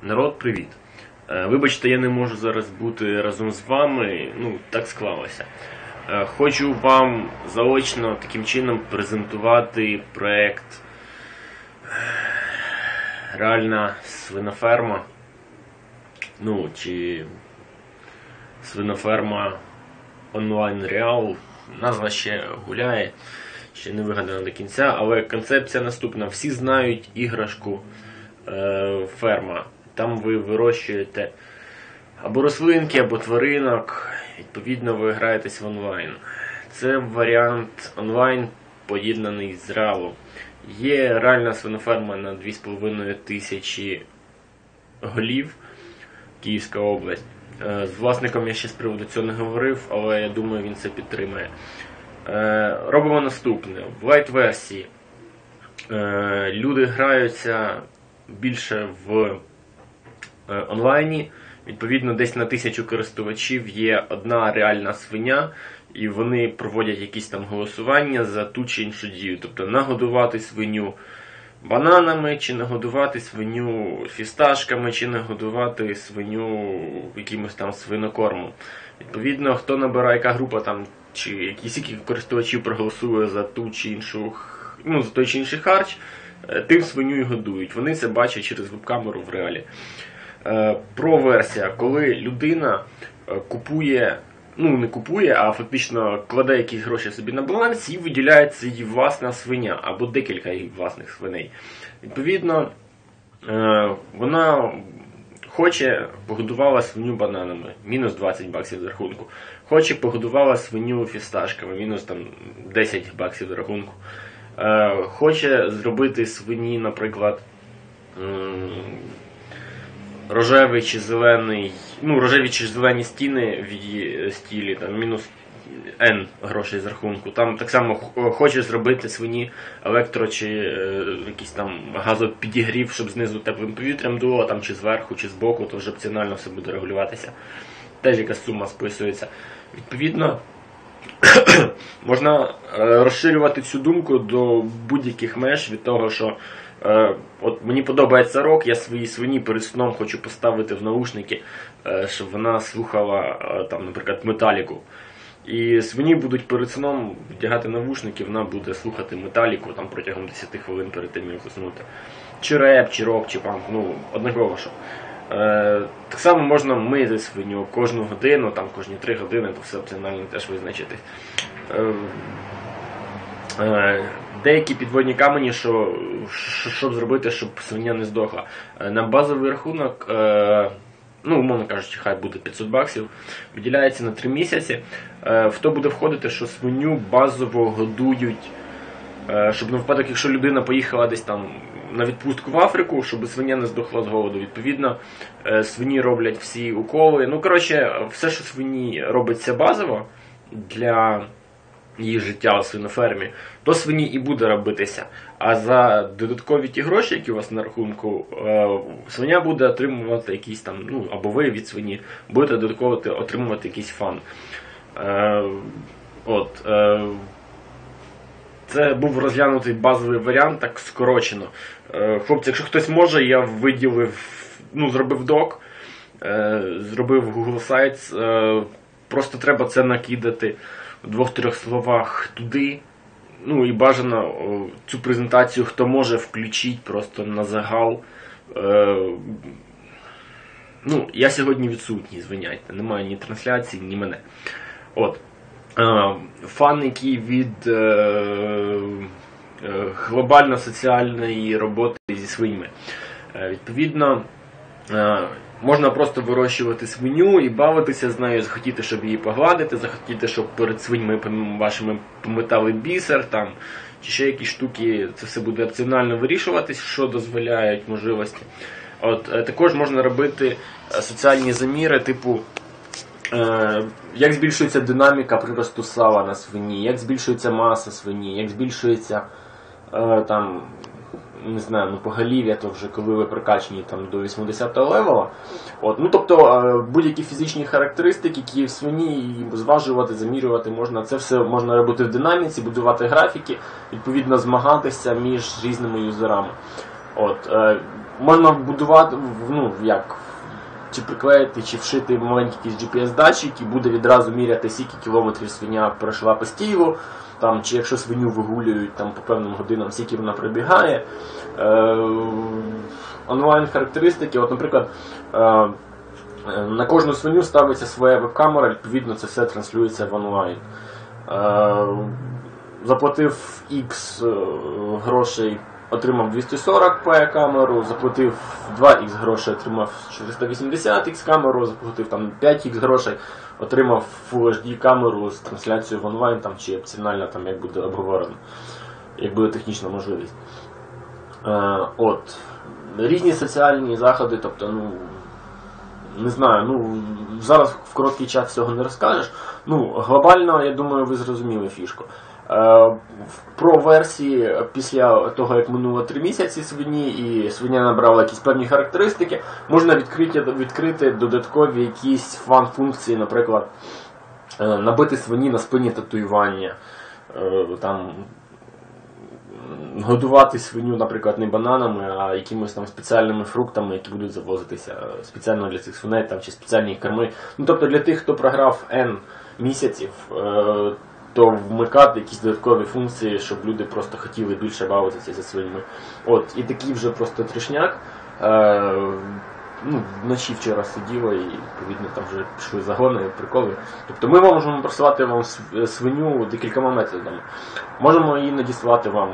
Народ, привіт! Вибачте, я не можу зараз бути разом з вами, так склалося. Хочу вам заочно таким чином презентувати проект Реальна свиноферма, чи свиноферма онлайн реал. Назва ще гуляє, ще не вигадана до кінця, але концепція наступна. Всі знають іграшку ферма. Там ви вирощуєте або рослинки, або тваринок, відповідно ви граєтесь в онлайн. Це варіант онлайн, поєднаний з реалом. Є реальна свиноферма на 2500 голів, Київська область. З власником я ще з приводу цього не говорив, але я думаю, він це підтримає. Робимо наступне. В лайт-версії люди граються більше в онлайні. Відповідно, десь на 1000 користувачів є одна реальна свиня, і вони проводять якісь там голосування за ту чи іншу дію. Тобто нагодувати свиню бананами, чи нагодувати свиню фісташками, чи нагодувати свиню якимось там свинокормом. Відповідно, хто набирає, яка група там, чи скільки користувачів проголосує за ту чи іншу, за той чи інший харч, тим свиню і годують. Вони це бачать через веб-камеру в реалі. Про-версія, коли людина купує, не купує, а фактично кладе якісь гроші собі на баланс і виділяється її власна свиня, або декілька її власних свиней. Відповідно, вона погодувала свиню бананами, мінус 20 баксів з рахунку. Погодувала свиню фісташками, мінус там 10 баксів з рахунку. Хоче зробити свині, наприклад, рожеві чи зелені стіни в її стілі, там мінус N грошей з рахунку. Там так само хоче зробити свині електро чи якийсь там газопідігрів, щоб знизу теплим повітрям дуло, там чи зверху, чи збоку, то вже опціонально все буде регулюватися. Теж якась сума списується. Відповідно, можна розширювати цю думку до будь-яких меж від того, що от мені подобається рок, я своїй свині перед сном хочу поставити в наушники, щоб вона слухала, там, наприклад, металіку. І свині будуть перед сном вдягати навушники, вона буде слухати металіку там, протягом 10 хвилин перед тим, як заснути. Чи реп, чи рок, чи панк, однаково що. Так само можна мити свиню кожну годину, там кожні 3 години, то все опціонально теж визначити. Деякі підводні камені, щоб зробити, щоб свиня не здохла. На базовий рахунок, умовно кажучи, хай буде 500 баксів, виділяється на 3 місяці. В то буде входити, що свиню базово годують, щоб на випадок, якщо людина поїхала десь там на відпустку в Африку, щоб свиня не здохла з голоду. Відповідно, свині роблять всі уколи. Все, що свині робиться базово для її життя у свинофермі, то свині і буде робитися. А за додаткові ті гроші, які у вас на рахунку, свиня буде отримувати якийсь там, або ви від свині будете додатково отримувати якийсь фан. Це був розглянутий базовий варіант, так скорочено. Хлопці, якщо хтось може, я зробив док, зробив Google Sites, просто треба це накидати в 2-3 словах туди. І бажано цю презентацію, хто може, включіть просто на загал. Я сьогодні відсутній, звиняйте, немає ні трансляції, ні мене. Фан, який від глобально-соціальної роботи зі свинями. Відповідно, можна просто вирощувати свиню і бавитися з нею, захотіти, щоб її погладити, захотіти, щоб перед свиньми вашими пометали бісер, чи ще якісь штуки, це все буде опціонально вирішуватись, що дозволяють можливості. Також можна робити соціальні заміри, типу, як збільшується динаміка приросту сала на свині, як збільшується маса свині, як збільшується поголів'я, то вже коли ви прокачені до 80-го левела. Тобто будь-які фізичні характеристики, які в свині, зважувати, замірювати можна. Це все можна робити в динаміці, будувати графіки, відповідно змагатися між різними юзерами. можна будувати, ну, як, чи приклеїти, чи вшити маленький якийсь GPS-датчик, і буде відразу міряти, скільки кілометрів свиня пройшла по стілу, там, чи якщо свиню вигулюють там, по певним годинам, скільки вона прибігає. Онлайн-характеристики, от, наприклад, на кожну свиню ставиться своя веб-камера, відповідно це все транслюється в онлайн. Заплатив X грошей, отримав 240p камеру, заплатив 2X грошей, отримав 480X камеру, заплатив там 5X грошей, отримав Full HD камеру з трансляцією в онлайн, там, чи опціонально, там, як буде обговорено, як буде технічна можливість. От. Різні соціальні заходи, тобто, ну, не знаю, ну, зараз в короткий час всього не розкажеш. Ну, глобально, я думаю, ви зрозуміли фішку. Про версії після того, як минуло 3 місяці свині і свиня набрала якісь певні характеристики, можна відкрити додаткові якісь фан-функції, наприклад, набити свині на спині татуювання, там, годувати свиню, наприклад, не бананами, а якимось там спеціальними фруктами, які будуть завозитися спеціально для цих свиней, там, чи спеціальні корми. Ну, тобто для тих, хто програв N місяців, то вмикати якісь додаткові функції, щоб люди просто хотіли більше бавитися за свиньми. От, і такий вже просто трешняк. Ну, вночі вчора сиділо і, відповідно, там вже пішли загони, приколи. Тобто ми можемо просувати вам свиню декількома методами. Можемо її надіслати вам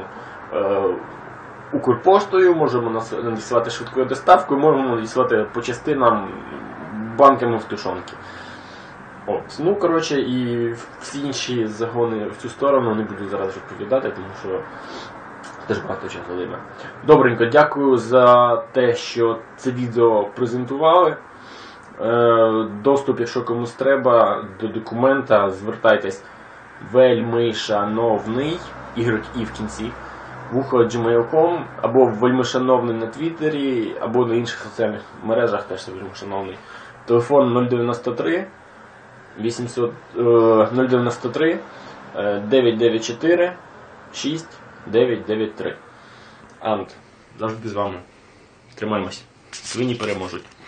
Укрпоштою, можемо надіслати швидкою доставкою, можемо надіслати по частинам банками в тушонки. От. Ну, коротше, і всі інші загони в цю сторону не буду зараз розповідати, тому що теж багато часу займе. Добренько, дякую за те, що це відео презентували. Доступ, якщо комусь треба, до документа, звертайтесь вельмишановний, y в кінці, @gmail.com, або вельмишановний на Твіттері, або на інших соціальних мережах теж вельмишановний. Телефон 093 994 6993. Ант, завжди з вами. Тримаємось. Свині переможуть.